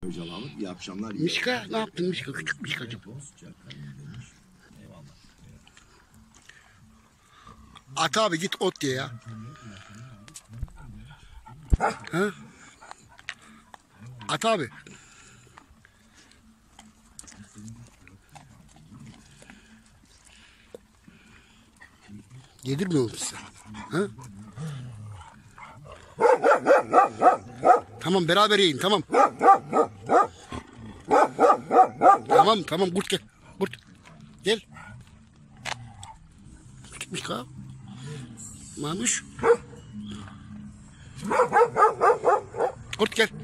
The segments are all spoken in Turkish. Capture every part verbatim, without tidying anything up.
Hocalar, iyi akşamlar. Iyi Mişka ne yaptın Mişka? Küçük Mişkacığım. At abi git ot diye ya. Ha? At abi. Yedirmiyor musun sen? Ha? Tamam beraber yiyin tamam. Tamam tamam kurt gel. Kurt. Gel. Küçük Mişka. Mamuş. Kurt gel.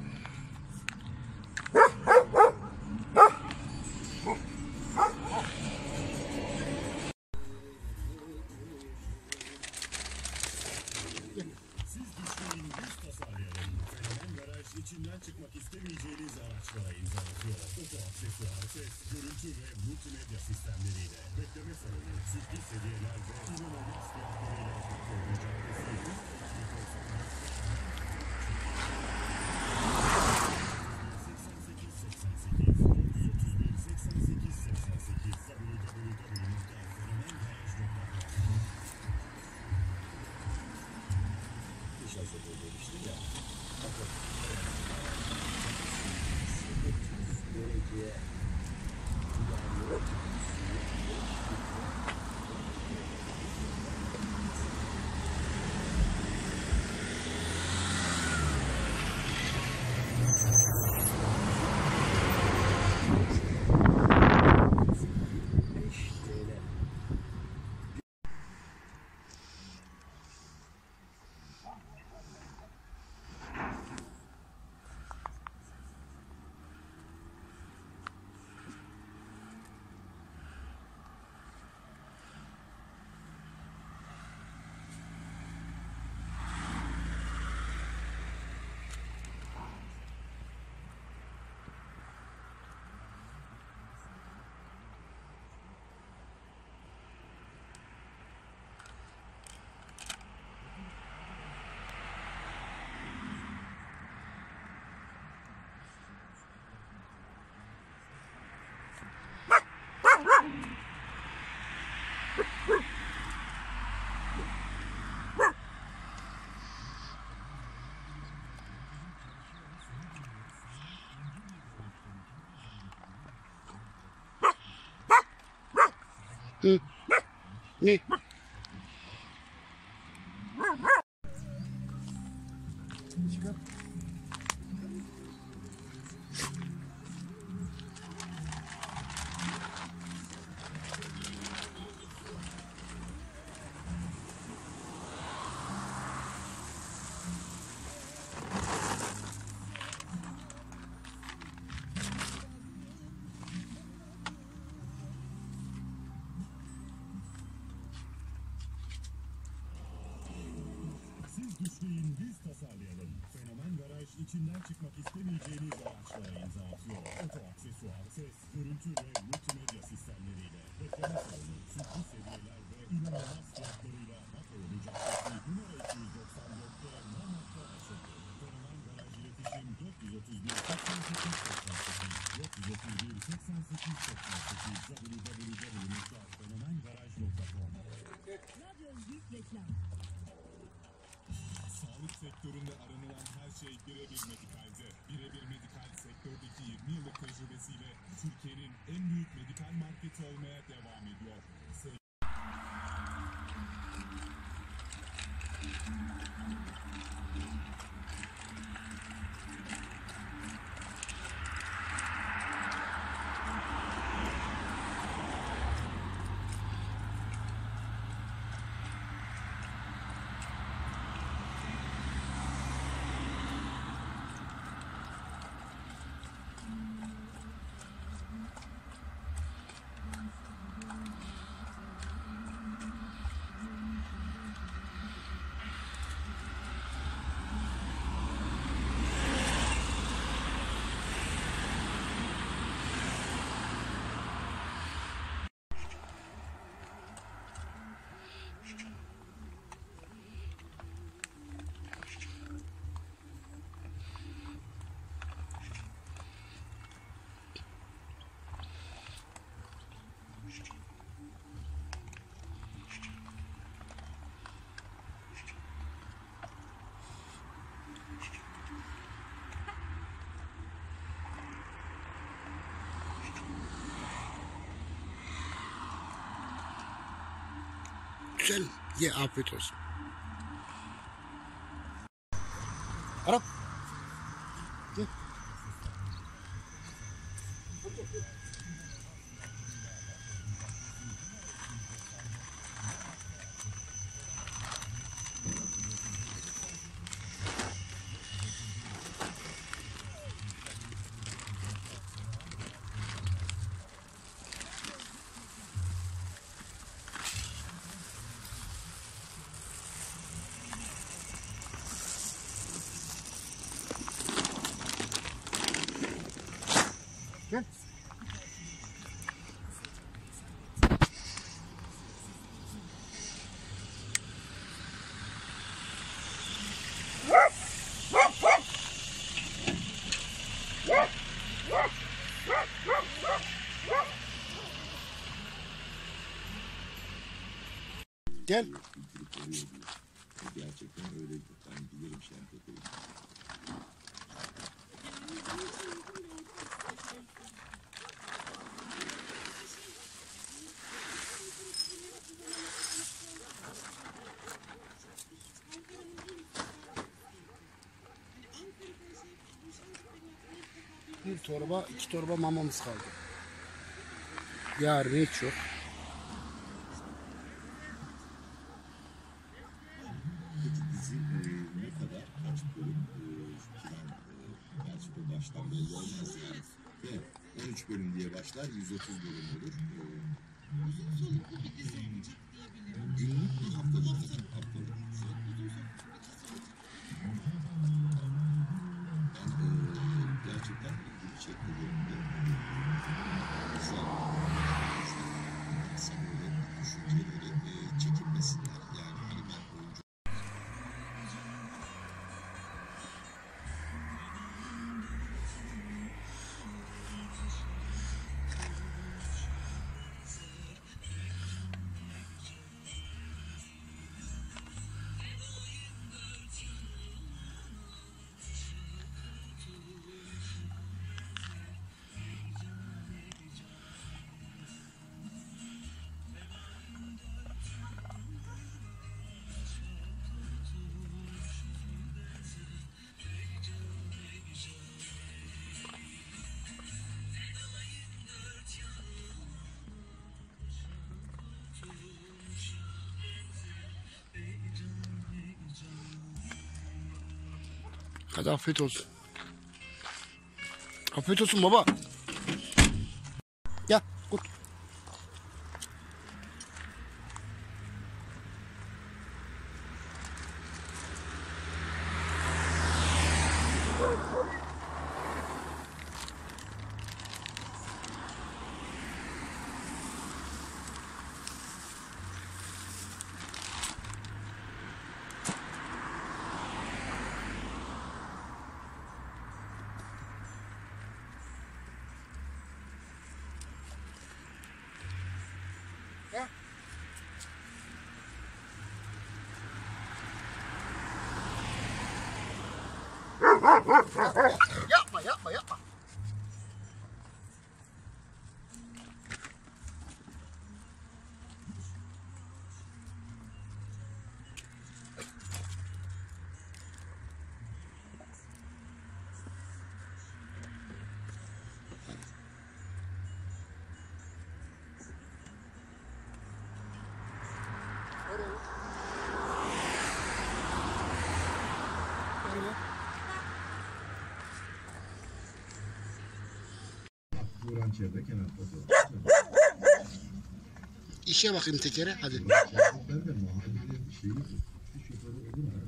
İçinden çıkmak istemeyeceğiniz araçlara imza atıyor. Oto aksesuar, ses, görüntü ve multimedya sistemleriyle bekleme salonu, sürpriz hediyeler ve inanılmaz fiyatlarıyla Beyoğlu Caddesi. seksen sekiz seksen sekiz dört yüz otuz bir seksen sekiz seksen sekiz w w w nokta fenomengaraj nokta com. İş hazırlığı demiştim ya. Belediye Hı. Ne? Düşleyin biz tasarlayalım. Fenomen Garaj içinden çıkmak istemeyeceğiniz araçlara imza atıyor. Oto aksesuar, ses, görüntü ve multimedya sistemleriyle bekleme salonu, sürpriz hediyeler ve inanılmaz fiyatlarıyla Beyoğlu Caddesi numara iki yüz doksan dörtte Mamak'ta açıldı. Fenomen Garaj iletişim dört yüz otuz bir seksen sekiz seksen sekiz dört yüz otuz bir seksen sekiz seksen sekiz w w w nokta fenomengaraj nokta com. Radyo Büyük Reklam. Sağlık sektöründe aranılan her şey Birebir Medikal'de. Birebir Medikal sektördeki yirmi yıllık tecrübesiyle Türkiye'nin en büyük medikal marketi olmaya devam ediyor. Güzel. Ye, afiyet olsun. Arap. Gel. Gel. Gel. Gerçekten öyle. Ben bilirim Şentepe'yi. Bir torba, iki torba mamamız kaldı. Yarın hiç yok. Peki dizi e, ne kadar, kaç bölüm e, falan, e, gerçi bu baştan belli olmaz yani. Ve on üç bölüm diye başlar, yüz otuz bölüm olur. E, günlük bir haftalık mı? Haftalık. Ben e, gerçekten ilgimi çekti bölümde. Güzel. İnsan öyle düşünceleri e, çekinmesinler. Yani hani ben oyuncu Hadi afiyet olsun. Afiyet olsun baba. Gel. Kut. Gel. Yapma yapma yapma. Turan Çevre Kenan Fotoğrafı. İşe bakayım tekere hadi. Ben de mahallenin şeyi, bir şoförü olur mu?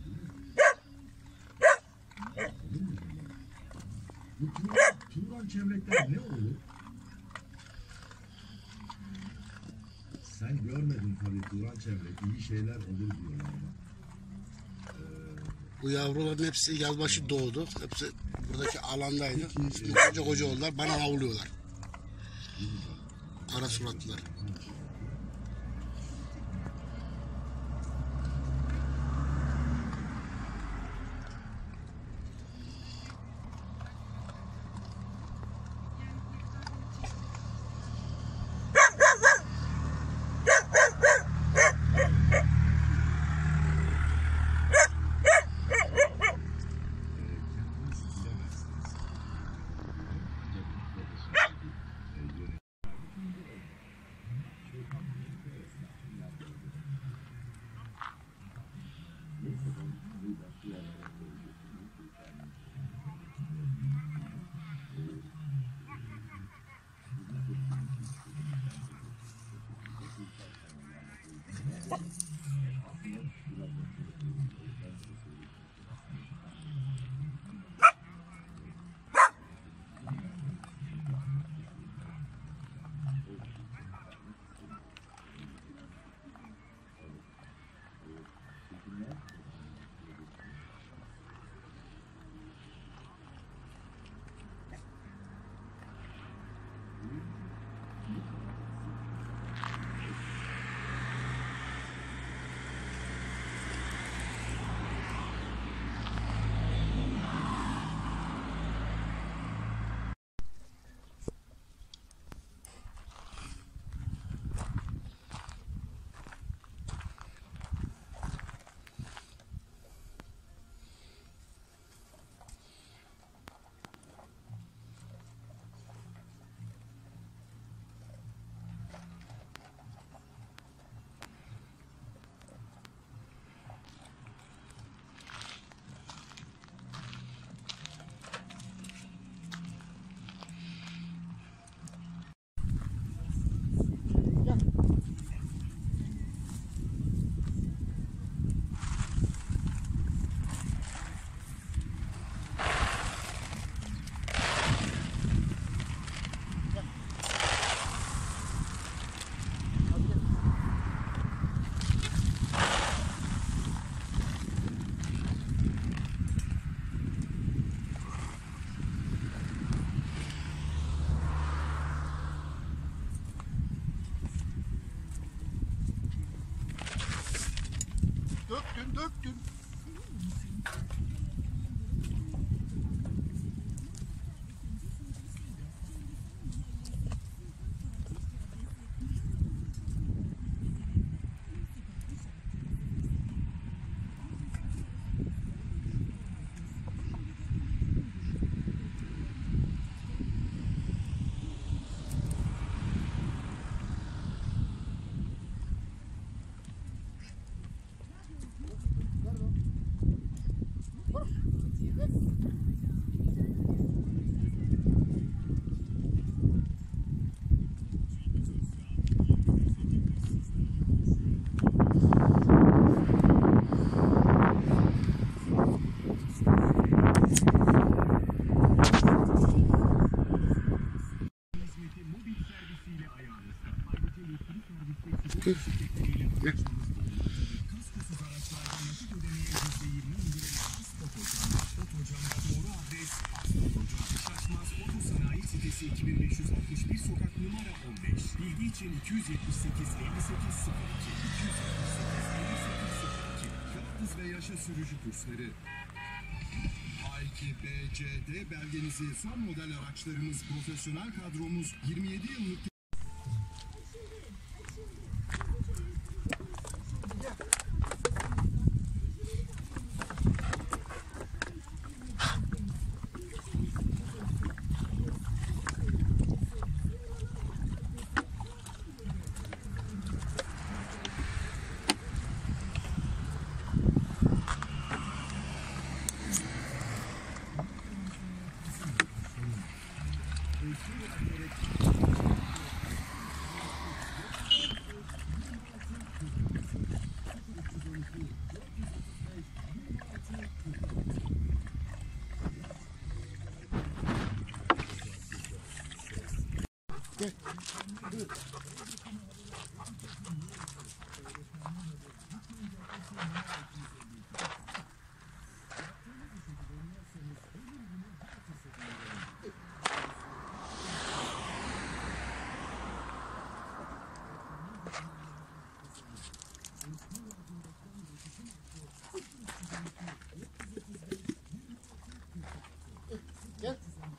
Bu Turan, Turan Çevrek'ten ne olur? Sen görmedin tabii Turan Çevrek, iyi şeyler olur diyorlar ama. Bu yavruların hepsi yazbaşı doğdu. Hepsi buradaki alandaydı. Şimdi koca koca oldular. Bana avlıyorlar. Kara suratlılar. Döktün. Hizmeti mobil servisiyle ayağınızda. Ayrıca yetkili servis ve sigorta şirketleriyle anlaşmamız bulunmaktadır. Kaskosuz araçlarda nakit ödemeye yüzde yirmi indirim Astot Hocam. Astot Hocam'da doğru adres Astot Hocam. Şaşmaz Oto Sanayi Sitesi iki bin beş yüz altmış bir sokak numara on beş. Bilgi için iki yüz yetmiş sekiz elli sekiz sıfır iki. iki yüz yetmiş sekiz elli sekiz sıfır iki. Yalnız ve yaşa sürücü kursları. A iki B C D belgenizi son model araçlarımız, profesyonel kadromuz, yirmi yedi yıllık Gel.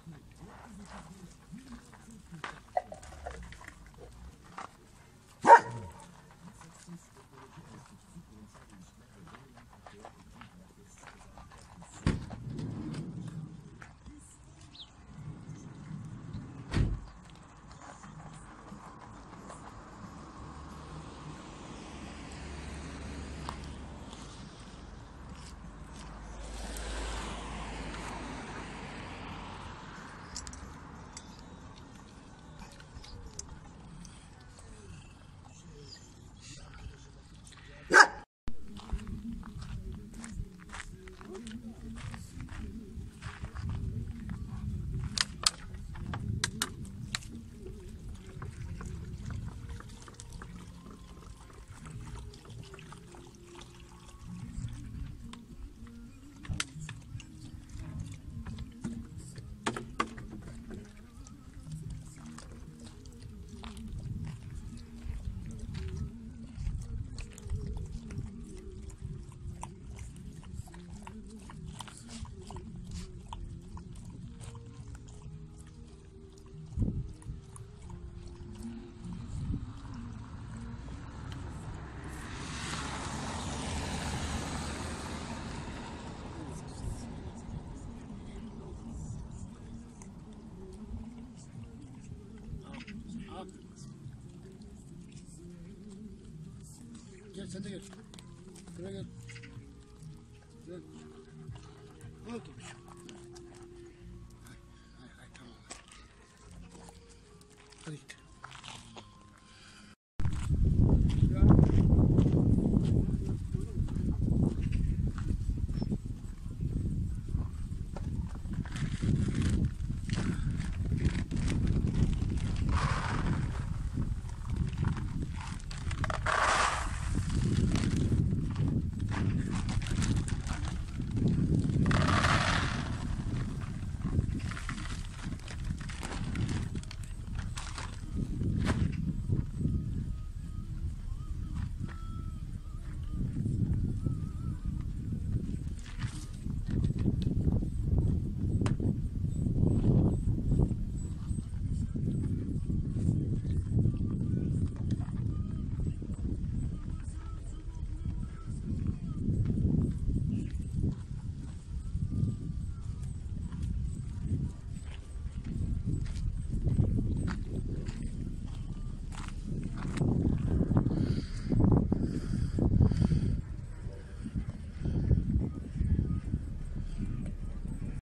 Gel sen de gel. Buraya gel. Gel. Ne oldu? Hay hay hay tamam. Hadi git.